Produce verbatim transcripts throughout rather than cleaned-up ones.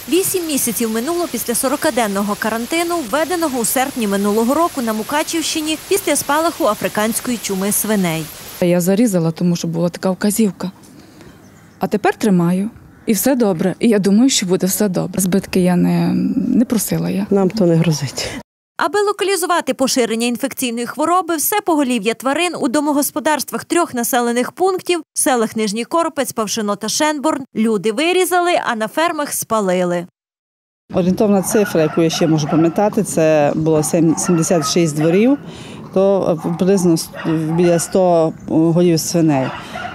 Вісім місяців минуло після сорокаденного карантину, введеного у серпні минулого року на Мукачівщині після спалаху африканської чуми свиней. Я зарізала, тому що була така вказівка. А тепер тримаю. І все добре. І я думаю, що буде все добре. Збитки я не, не просила. Я. Нам то не грозить. Аби локалізувати поширення інфекційної хвороби, все поголів'я тварин у домогосподарствах трьох населених пунктів – селах Нижній Коропець, Павшино та Шенборн – люди вирізали, а на фермах спалили. Орієнтовна цифра, яку я ще можу пам'ятати, це було сімдесят шість дворів, то приблизно біля ста голів свиней.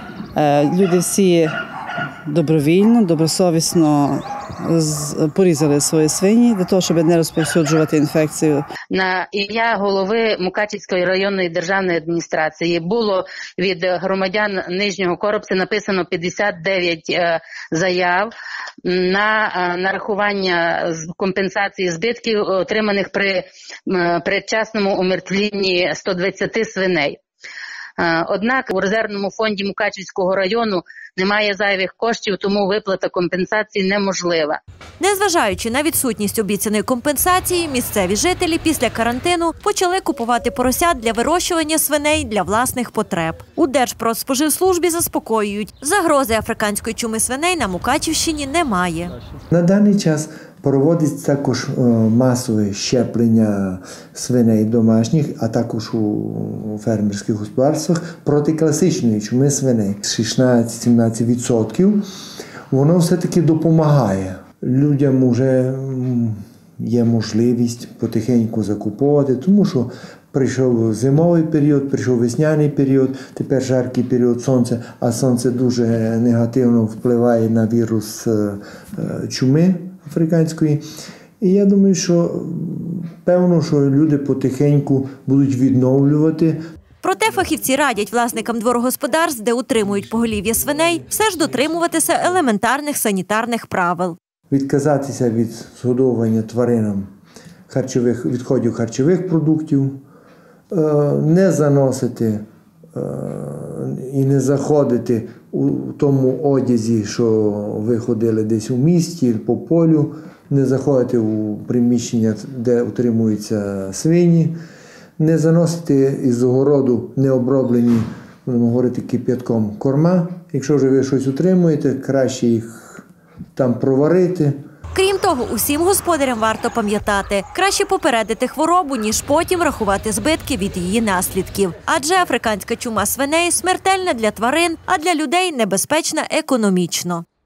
Люди всі добровільно, добросовісно порізали свої свині для того, щоб не розповсюджувати інфекцію. На ім'я голови Мукачівської районної державної адміністрації було від громадян Нижнього Коропця написано п'ятдесят дев'ять заяв на нарахування компенсації збитків, отриманих при передчасному умертвлінні ста двадцяти свиней. Однак у резервному фонді Мукачівського району немає зайвих коштів, тому виплата компенсації неможлива. Незважаючи на відсутність обіцяної компенсації, місцеві жителі після карантину почали купувати поросят для вирощування свиней для власних потреб. У Держпродспоживслужбі заспокоюють, загрози африканської чуми свиней на Мукачівщині немає. На даний час проводиться також масове щеплення свиней домашніх, а також у фермерських господарствах проти класичної чуми свиней. шістнадцять-сімнадцять відсотків воно все-таки допомагає. Людям вже є можливість потихеньку закуповувати, тому що прийшов зимовий період, прийшов весняний період, тепер жаркий період сонця, а сонце дуже негативно впливає на вірус чуми африканської. І я думаю, що певно, що люди потихеньку будуть відновлювати. Проте фахівці радять власникам дворогосподарств, де утримують поголів'я свиней, все ж дотримуватися елементарних санітарних правил. Відказатися від згодовування тваринам харчових, відходів харчових продуктів, не заносити і не заходити у тому одязі, що ви ходили десь у місті, по полю, не заходити у приміщення, де утримуються свині, не заносити із огороду необроблені, будемо говорити, кип'ятком корма. Якщо вже ви щось утримуєте, краще їх там проварити. Крім того, усім господарям варто пам'ятати, краще попередити хворобу, ніж потім рахувати збитки від її наслідків. Адже африканська чума свиней смертельна для тварин, а для людей небезпечна економічно.